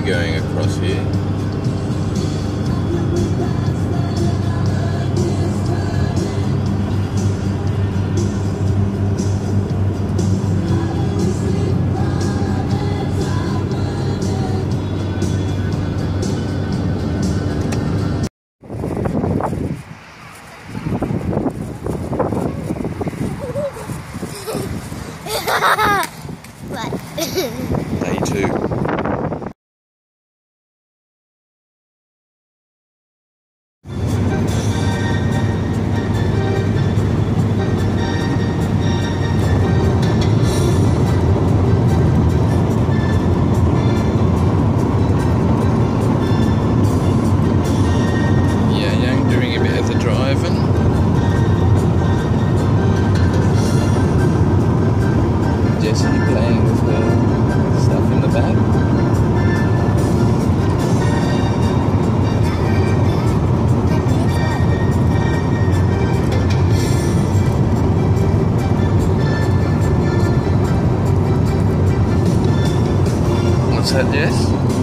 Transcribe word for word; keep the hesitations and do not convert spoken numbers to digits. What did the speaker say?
going across here. What? Day two. Yeah, Young doing a bit of the driving. Jesse playing with the stuff in the back. What's that, Jess?